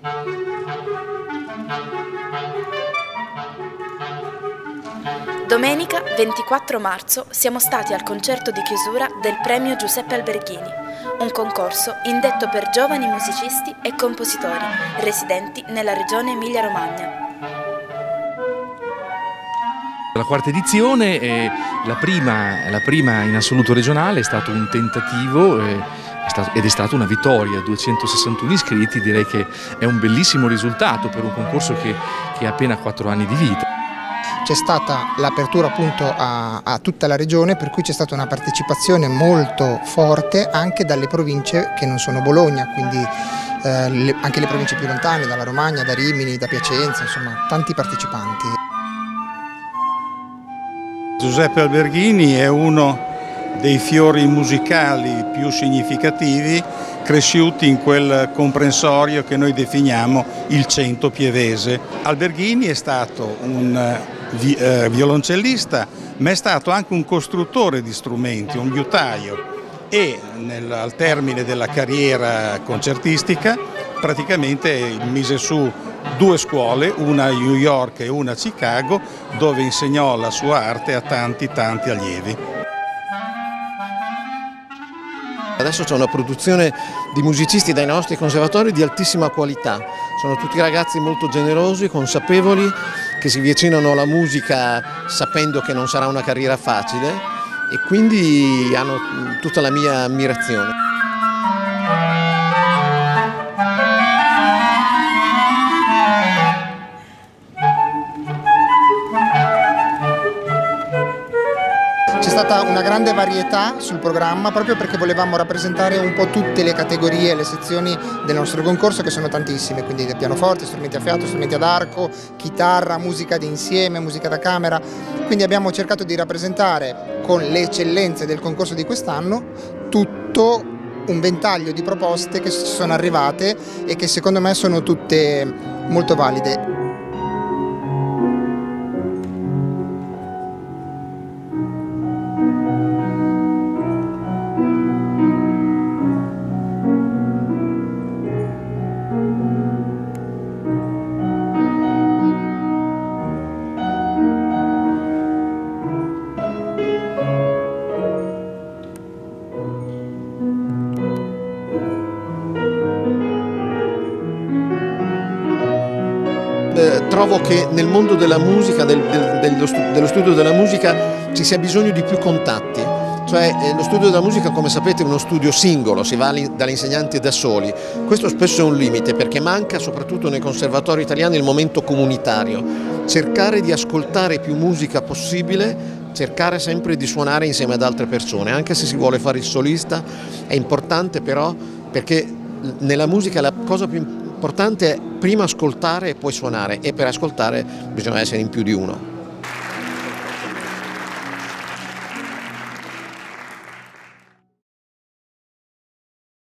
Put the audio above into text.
Domenica 24 marzo siamo stati al concerto di chiusura del Premio Giuseppe Alberghini, un concorso indetto per giovani musicisti e compositori residenti nella regione Emilia-Romagna. La quarta edizione, la prima in assoluto regionale, è stato un tentativo ed è stata una vittoria, 261 iscritti, direi che è un bellissimo risultato per un concorso che ha appena 4 anni di vita. C'è stata l'apertura appunto a tutta la regione, per cui c'è stata una partecipazione molto forte anche dalle province che non sono Bologna, quindi anche le province più lontane, dalla Romagna, da Rimini, da Piacenza, insomma tanti partecipanti. Giuseppe Alberghini è uno dei fiori musicali più significativi cresciuti in quel comprensorio che noi definiamo il Cento Pievese. Alberghini è stato un violoncellista, ma è stato anche un costruttore di strumenti, un liutaio, e al termine della carriera concertistica praticamente mise su 2 scuole, una a New York e una a Chicago, dove insegnò la sua arte a tanti allievi. Adesso c'è una produzione di musicisti dai nostri conservatori di altissima qualità. Sono tutti ragazzi molto generosi, consapevoli, che si avvicinano alla musica sapendo che non sarà una carriera facile e quindi hanno tutta la mia ammirazione. C'è stata una grande varietà sul programma proprio perché volevamo rappresentare un po' tutte le categorie e le sezioni del nostro concorso, che sono tantissime, quindi pianoforte, strumenti a fiato, strumenti ad arco, chitarra, musica d'insieme, musica da camera. Quindi abbiamo cercato di rappresentare con le eccellenze del concorso di quest'anno tutto un ventaglio di proposte che ci sono arrivate e che secondo me sono tutte molto valide. Trovo che nel mondo della musica, dello studio della musica, ci sia bisogno di più contatti. Cioè lo studio della musica, come sapete, è uno studio singolo, si va dagli insegnanti da soli. Questo spesso è un limite perché manca soprattutto nei conservatori italiani il momento comunitario. Cercare di ascoltare più musica possibile, cercare sempre di suonare insieme ad altre persone, anche se si vuole fare il solista, è importante però perché nella musica la cosa più importante è prima ascoltare e poi suonare, e per ascoltare bisogna essere in più di uno.